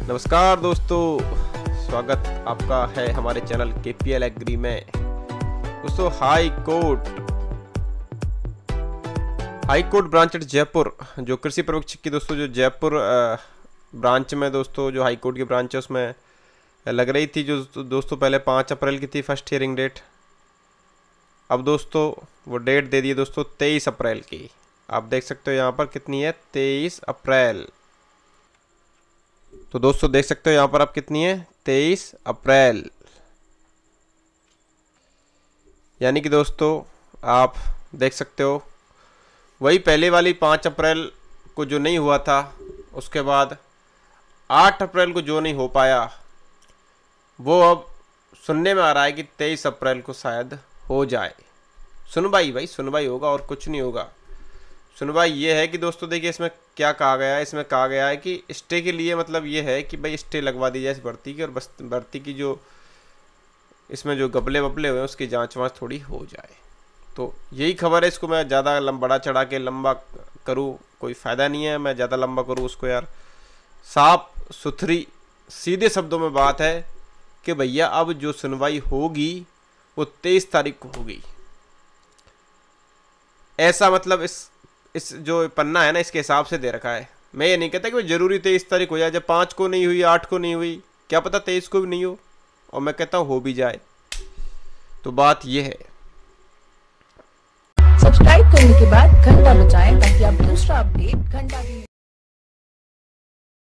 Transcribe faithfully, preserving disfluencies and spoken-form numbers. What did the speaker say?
नमस्कार दोस्तों, स्वागत आपका है हमारे चैनल के पी एल एग्री में। दोस्तों, high court high court branch at Jaipur, जो कृषि पर्यवेक्षक की दोस्तों जो जयपुर ब्रांच में दोस्तों जो हाई कोर्ट की ब्रांच है उसमें लग रही थी, जो दोस्तों पहले पाँच अप्रैल की थी फर्स्ट हियरिंग डेट। अब दोस्तों वो डेट दे दी दोस्तों तेईस अप्रैल की। आप देख सकते हो यहाँ पर कितनी है, तेईस अप्रैल। तो दोस्तों देख सकते हो यहाँ पर आप कितनी है, तेईस अप्रैल। यानी कि दोस्तों आप देख सकते हो वही पहले वाली पाँच अप्रैल को जो नहीं हुआ था, उसके बाद आठ अप्रैल को जो नहीं हो पाया, वो अब सुनने में आ रहा है कि तेईस अप्रैल को शायद हो जाए सुनवाई। भाई सुनवाई होगा और कुछ नहीं होगा। सुनवाई ये है कि दोस्तों देखिए इसमें क्या कहा गया है, इसमें कहा गया है कि स्टे के लिए मतलब ये है कि भाई स्टे लगवा दी जाए इस भर्ती की, और बस भर्ती की जो इसमें जो गबले वबले हुए हैं उसकी जांच वाँच थोड़ी हो जाए। तो यही खबर है। इसको मैं ज़्यादा बड़ा चढ़ा के लंबा करूँ कोई फ़ायदा नहीं है, मैं ज़्यादा लंबा करूँ उसको। यार साफ सुथरी सीधे शब्दों में बात है कि भैया अब जो सुनवाई होगी वो तेईस तारीख को होगी। ऐसा मतलब इस इस जो पन्ना है ना इसके हिसाब से दे रखा है। मैं ये नहीं कहता कि वो जरूरी तेईस तारीख हो जाए। जब पाँच को नहीं हुई, आठ को नहीं हुई, क्या पता तेईस को भी नहीं हो, और मैं कहता हूँ हो भी जाए। तो बात ये है। सब्सक्राइब करने के बाद घंटा बजाएं ताकि आप दूसरा अपडेट घंटा